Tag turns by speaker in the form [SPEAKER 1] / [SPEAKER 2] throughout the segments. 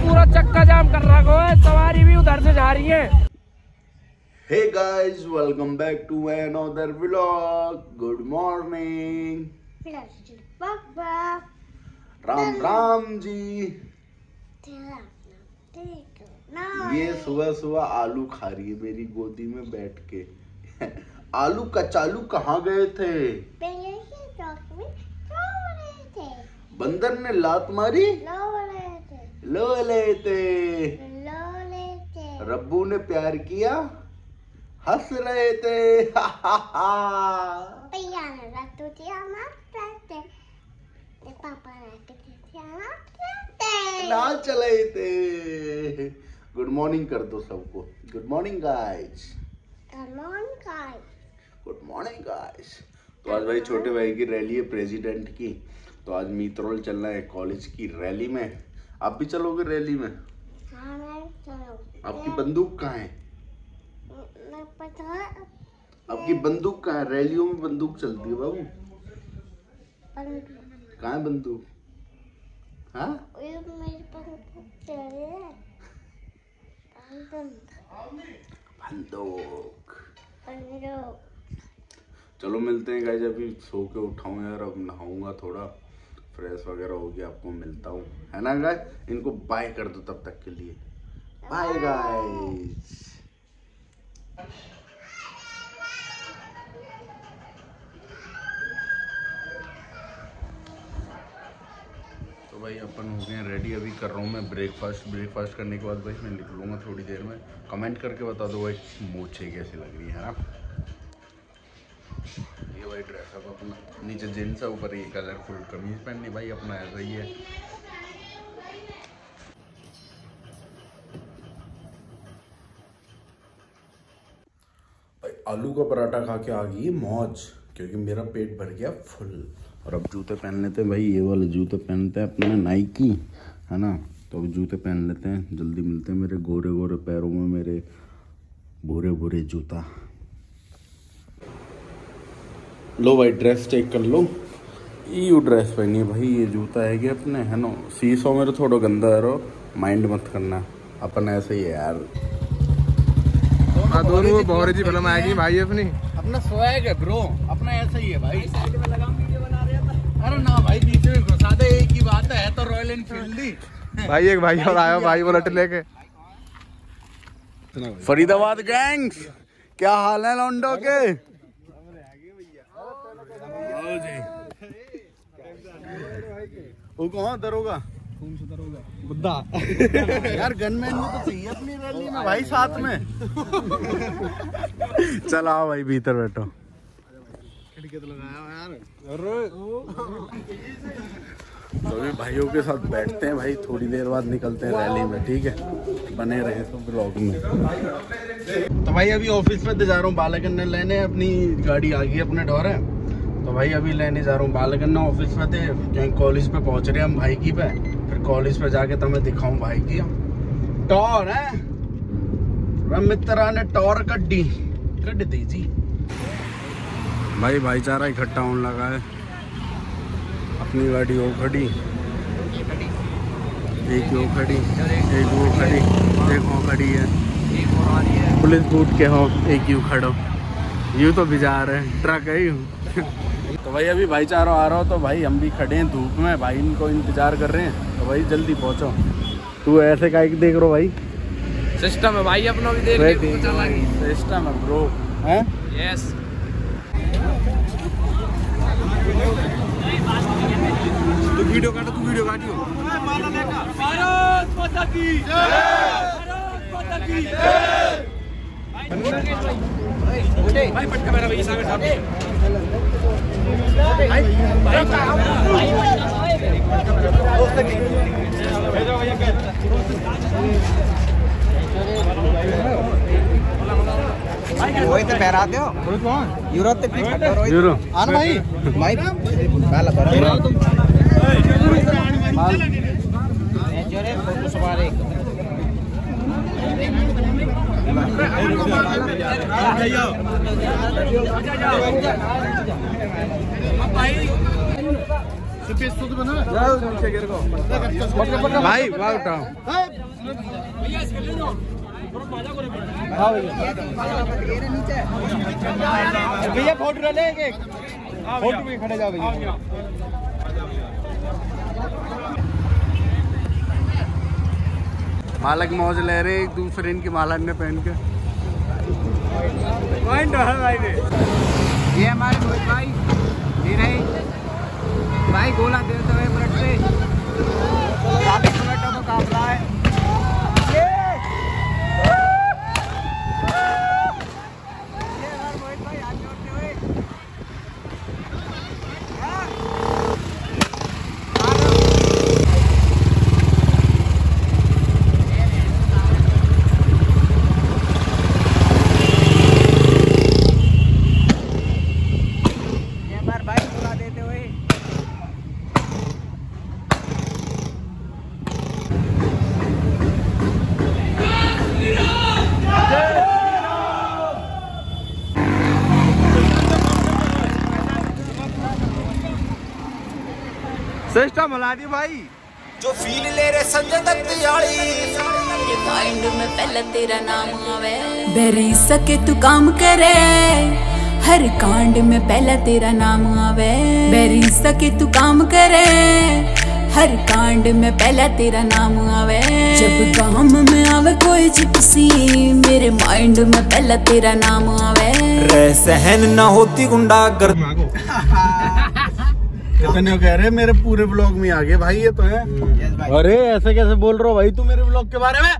[SPEAKER 1] पूरा चक्का जाम कर रखा है, सवारी भी उधर से जा रही है।
[SPEAKER 2] Hey guys, welcome back to another vlog. Good morning. Ram Ram ji. ये सुबह सुबह आलू खा रही है मेरी गोदी में बैठ के। आलू कचालू कहाँ गए थे? बंदर ने लात मारी? लो लेते। रब्बू ने प्यार किया? हंस रहे थे। ना चले थे। गुड मॉर्निंग कर दो सबको। Good morning guys. Good morning guys. तो आज भाई छोटे भाई की रैली है प्रेसिडेंट की, तो आज मीतरोल चलना है कॉलेज की रैली में। आप भी चलोगे रैली में?
[SPEAKER 3] हाँ, मैं चलूंगी।
[SPEAKER 2] आपकी बंदूक कहाँ है? आपकी बंदूक कहाँ है? रैलियों में बंदूक चलती है बाबू। कहाँ है बंदूक? हाँ? बंदूक। चलो मिलते हैं गाइस। अभी सो के उठाऊं यार, अब नहाऊंगा, थोड़ा फ्रेश वगैरह हो गया, आपको मिलता हूँ, है ना गाइस। इनको बाय कर दो तब तक के लिए। Bye guys. तो भाई अपन हो गए रेडी। अभी कर रहा हूँ मैं ब्रेकफास्ट करने के बाद भाई मैं निकलूँगा थोड़ी देर में। कमेंट करके बता दो भाई मूछें कैसी लग रही है ना। ये भाई ड्रेस अप अपना, नीचे जींस है, ऊपर ये कलरफुल कमीज पहननी भाई अपना ऐसा ही है। भाई आलू का पराठा खा के आ गई मौज, क्योंकि मेरा पेट भर गया फुल। और अब जूते पहन लेते हैं भाई, ये वाले जूते पहनते हैं अपने नाइकी, है ना। तो अब जूते पहन लेते हैं, जल्दी मिलते हैं मेरे गोरे गोरे पैरों में मेरे बुरे बुरे जूता। लो भाई ड्रेस चेक कर लो। ये ड्रेस पहनी है भाई, ये जूता है कि अपने, है ना। शीशों में तो थोड़ा गंदा है, रो माइंड मत करना, अपन ऐसे ही है यार।
[SPEAKER 4] दोनों वो बहुत अच्छी फिल्म आएगी भाई अपना
[SPEAKER 2] स्वैग है ब्रो, अपना ऐसा ही है भाई।
[SPEAKER 1] साइड में लगा वीडियो बना रहा था।
[SPEAKER 2] अरे ना भाई बीच में घुसा दे, एक ही बात है तो रॉयल एनफील्ड ही
[SPEAKER 4] भाई। एक भाई और आया भाई बुलेट लेके।
[SPEAKER 2] फरीदाबाद गैंग्स, क्या हाल है लौंडो के? वो कौन दरोगा?
[SPEAKER 4] बुद्धा
[SPEAKER 2] यार गनमैन में तो चाहिए अपनी रैली में भाई साथ में। चल आओ भाई भीतर बैठो। तो अभी भाइयों के साथ बैठते हैं भाई, थोड़ी देर बाद निकलते हैं रैली में, ठीक है। बने रहे सब ब्लॉग में। तो भाई अभी ऑफिस में जा रहा हूँ बालगन्ने लेने, अपनी गाड़ी आ गई अपने डोर है। तो भाई अभी लेने जा रहा हूँ बालगन्ना। ऑफिस में थे, कहीं कॉलेज पे पहुंच रहे हैं हम भाई की पे, फिर कॉलेज पे जाके तुम्हें दिखाऊं भाई की टॉर है। मित्रा ने टॉर कट दी जी। भाई भाईचारा इकट्ठा होने लगा है। अपनी गाड़ी वो खड़ी, एक वो खड़ी, एक वो खड़ी, एक वो खड़ी है, पुलिस बूट के हो, एक यूँ खड़ो। यूँ तो भिजा रहे, ट्रक है यूँ। तो भाई अभी भाईचारा आ रहा हो, तो भाई हम भी खड़े हैं धूप में, भाई इनको इंतजार कर रहे हैं। तो भाई जल्दी पहुंचो। तू ऐसे काहे देख रहा भाई?
[SPEAKER 1] सिस्टम है भाई, अपना भी देख ले।
[SPEAKER 2] सिस्टम है ब्रो, हैं?
[SPEAKER 1] यस।
[SPEAKER 4] तू वीडियो काटियो।
[SPEAKER 1] भारत माता की जय। भारत माता की जय। भाई पटका मेरा भाई सामने सामने।
[SPEAKER 5] रोहित पैरा दो। यूरोप तक रोहित।
[SPEAKER 2] यूरो
[SPEAKER 4] आन भाई
[SPEAKER 5] भाई पहला बड़ा तुम जोरे फोटो सवार एक
[SPEAKER 2] भाई वाह उठाओ।
[SPEAKER 4] भैया फोटो ले एक फोटो पे खड़े जाओ भैया।
[SPEAKER 2] बालक मौज ले रहे एक दूसरे इनकी माला ने पहन के।
[SPEAKER 5] ये हमारे मोहित भाई दे रहे भाई गोला देते हुए बुलेट पे काफी बुलेटों का काफला है। मोहित भाई हाथ जोड़ते हुए
[SPEAKER 4] सिस्टम हिला दी भाई।
[SPEAKER 6] जो फील ले रे संजय दत्त याली
[SPEAKER 7] माइंड में पहले तेरा नाम आवे बेरी सके तू काम करे हर कांड में पहले तेरा नाम आवे बेरी सके तू काम करे हर कांड में पहले तेरा नाम आवे जब काम में आवे कोई जिप्सी मेरे माइंड में पहले तेरा नाम आवे
[SPEAKER 6] रे सहन न होती गुंडा कर
[SPEAKER 2] कितने कह रहे मेरे पूरे ब्लॉग में आ गए भाई ये तो है। अरे ऐसे कैसे बोल रहे हो भाई तू मेरे ब्लॉग के बारे में?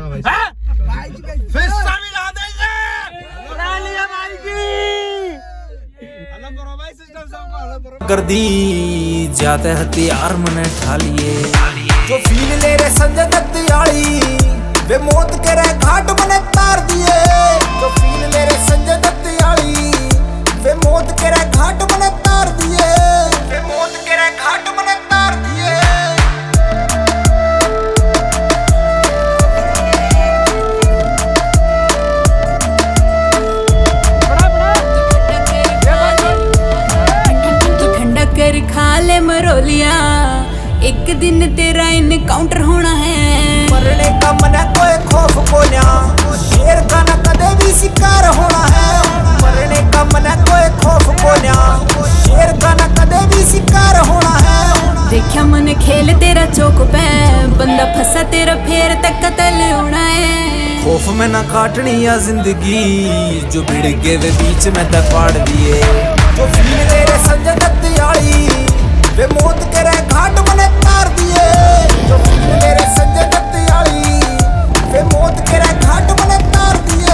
[SPEAKER 6] कर दी जाते हथियार मने ठालिए जो फील ले रे संजय दत्त याली वे मौत के रे घाट मने तार दिए जो फील ले रे संजय दत्त याली वे मौत के रे घाट मने तार दिए वे मौत के रे घाट मने तार दिए।
[SPEAKER 7] ठंडा कर खा ले मरोलिया एक दिन तेरा इनकाउंटर होना है
[SPEAKER 6] मरने का मना कोई खौफ को ना शेर का न कदे भी शिकार होना है मरने का मना कोई खौफ को ना शेर का न कदे भी शिकार होना है।
[SPEAKER 7] देखा मन खेल तेरा चौक पे बंदा फंसा तेरा फेर तक कतल होना है
[SPEAKER 6] खौफ में न काटनी या जिंदगी जो भिड़ के वे बीच में दपाड़ दिए जो फील ले रे संजय दत्त याली वे मौत के रे घाट मने तार दिए जो फील ले रे संजय दत्त याली वे मौत के रे घाट मने तार दिए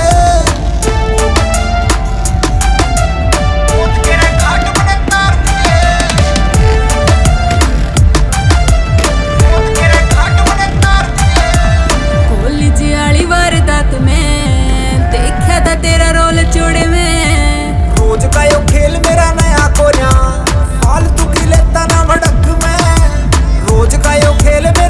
[SPEAKER 6] मौत के रे घाट मने तार दिए मौत के रे घाट मने तार दिए।
[SPEAKER 7] कॉलेज वाली वारदात में देखा था तेरा रोल चोड़े में
[SPEAKER 6] रोज का यो खेल मेरा नया कोन्या फालतू की लेता ना भड़क में रोज का यो खेल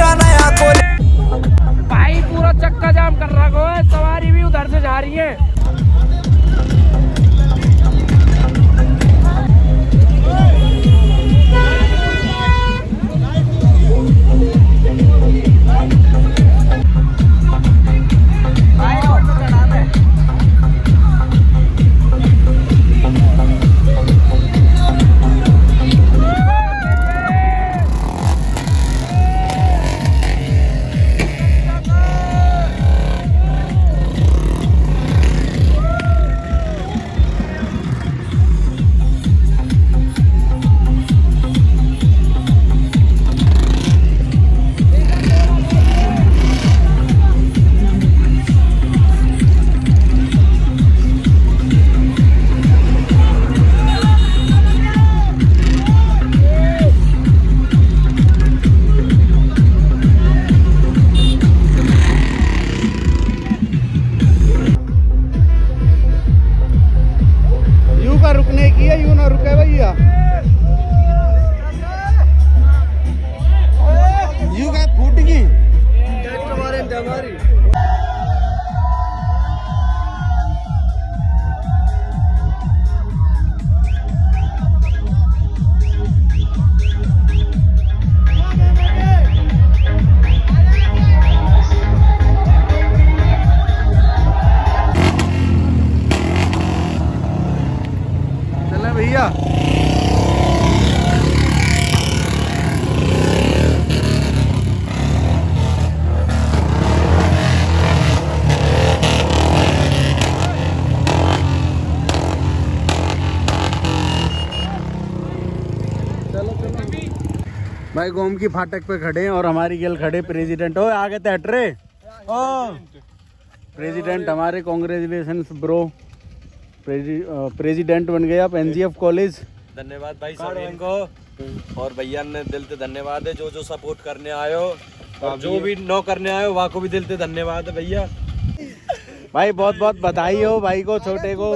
[SPEAKER 2] भाई गोम की फाटक पे खड़े हैं और हमारी गेल खड़े प्रेसिडेंट। हो आगे थे हट रहे ओ प्रेसिडेंट हमारे, कांग्रेचुलेशंस ब्रो, प्रेसिडेंट बन गए आप एनजीएफ कॉलेज।
[SPEAKER 8] धन्यवाद भाई सभी को, और भैया ने दिल से धन्यवाद है जो सपोर्ट करने आयो, और जो भी नो करने आयो वहाँ को भी दिल से धन्यवाद है भैया।
[SPEAKER 2] भाई बहुत बहुत बधाई हो भाई को, छोटे को।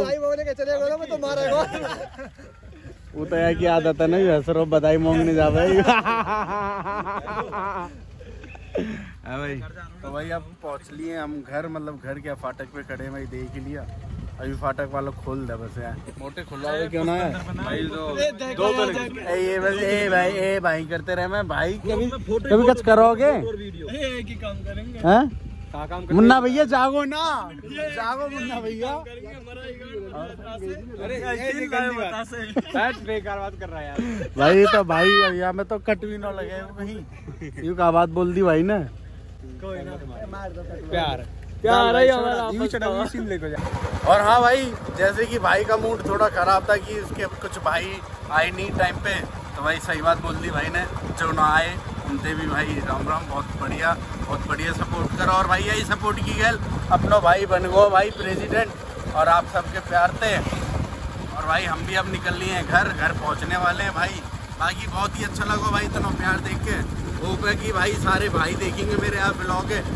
[SPEAKER 2] वो तो है कि आदत है ना सर, बधाई मांगने जा भाई। भाई तो भाई अब पहुंच लिए हम घर, मतलब घर क्या फाटक पे खड़े हैं भाई, देख ही लिया। अभी फाटक वालों खोल दे बस यार, मोटे खुला क्यों ना है भाई। दो ये बस ए भाई करते रहे। मैं भाई कभी कुछ करोगे मुन्ना भैया, जागो ना, जागो मुन्ना भैया।
[SPEAKER 4] बेकार बात कर रहा है यार
[SPEAKER 2] भाई। तो भाई भैया में तो कट भी ना लगे कहीं, यूं का बात बोल दी भाई ने।
[SPEAKER 4] प्यार है हमारा।
[SPEAKER 2] और हाँ भाई, जैसे कि भाई का मूड थोड़ा खराब था कि उसके कुछ भाई आए नहीं टाइम पे, तो भाई सही बात बोल दी भाई ने, जो ना आए उनसे भी भाई राम राम। बहुत बढ़िया सपोर्ट करो, और भाई यही सपोर्ट की गल अपनो भाई बन गो भाई प्रेसिडेंट, और आप सबके प्यार थे। और भाई हम भी अब निकल लिए हैं घर पहुंचने वाले हैं भाई। बाकी बहुत ही अच्छा लगा भाई इतना प्यार देख के। होप है कि भाई सारे भाई देखेंगे मेरे यहाँ ब्लॉग है।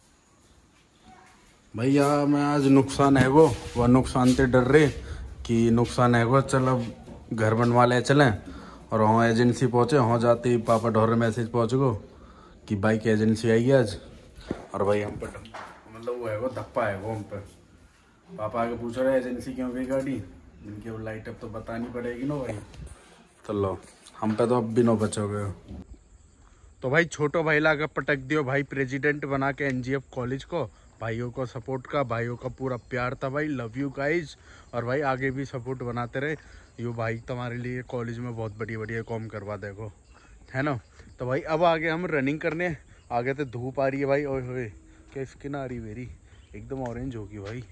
[SPEAKER 2] भैया मैं आज नुकसान है वो नुकसान से डर रहे कि नुकसान है वो, चल अब घर बनवा ले चलें। और वहाँ एजेंसी पहुँचे, वहाँ जाते ही पापा ढोरे मैसेज पहुँच गो कि बाइक एजेंसी आई है आज। और भाई हम पर मतलब वो है वो धप्पा है वो हम पे। पापा आगे पूछ रहे एजेंसी क्यों गई गाड़ी, इनकी वो लाइट अब तो बतानी पड़ेगी ना भाई। चलो हम पे तो अब भी नो बचोगे। तो भाई छोटो भाई लाकर पटक दियो भाई प्रेसिडेंट बना के एनजीएफ कॉलेज को। भाइयों को सपोर्ट का, भाइयों का पूरा प्यार था भाई, लव यू गाइज। और भाई आगे भी सपोर्ट बनाते रहे, यो भाई तुम्हारे लिए कॉलेज में बहुत बढ़िया काम करवा देगो, है ना। तो भाई अब आगे हम रनिंग करने, आगे तो धूप आ रही है भाई। ओए होए क्या स्किन आ रही मेरी, एकदम ऑरेंज होगी भाई।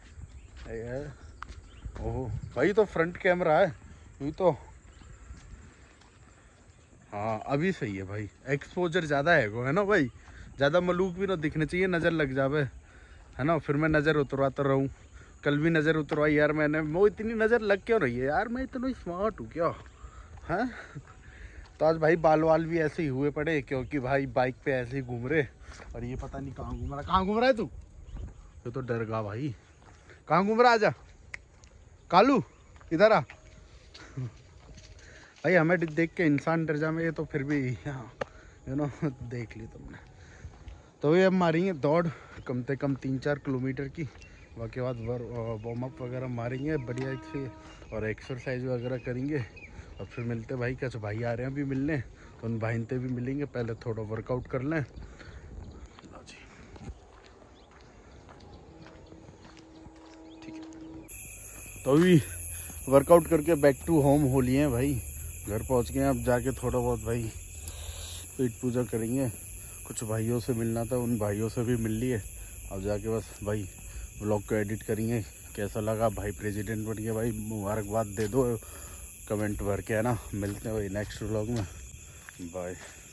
[SPEAKER 2] ओहो भाई तो फ्रंट कैमरा है ये तो, हाँ अभी सही है भाई, एक्सपोजर ज़्यादा है ना भाई, ज़्यादा मलूक भी ना दिखने चाहिए, नज़र लग जावे, है ना। फिर मैं नज़र उतरवाता रहूँ, कल भी नज़र उतरवाई यार मैंने, वो इतनी नज़र लग क्यों रही है यार, मैं इतना स्मार्ट हूँ क्या, हैं। तो आज भाई बाल वाल भी ऐसे ही हुए पड़े, क्योंकि भाई बाइक पे ऐसे ही घूम रहे। और ये पता नहीं कहाँ घूम रहा है तू, ये तो डर गा भाई, कहाँ घूम रहा, आजा कालू इधर आ। भाई हमें देख के इंसान डर जाए, ये तो फिर भी यू नो देख ली तुमने। तो ये हम मारेंगे दौड़ कम से कम 3-4 किलोमीटर की, उसके बाद वार्म अप वगैरह मारेंगे बढ़िया से, और एक्सरसाइज वगैरह करेंगे। और फिर मिलते भाई, कैसे भाई आ रहे हैं अभी मिलने, तो उन भाई से भी मिलेंगे, पहले थोड़ा वर्कआउट कर लें। ठीक है, तो अभी वर्कआउट करके बैक टू होम हो लिए हैं भाई, घर पहुंच गए हैं। अब जाके थोड़ा बहुत भाई पेट पूजा करेंगे, कुछ भाइयों से मिलना था, उन भाइयों से भी मिल लिए। अब जाके बस भाई व्लॉग को एडिट करेंगे। कैसा लगा भाई प्रेसिडेंट बन गया भाई, मुबारकबाद दे दो कमेंट भर के, है ना। मिलते हैं भाई नेक्स्ट व्लॉग में, बाय।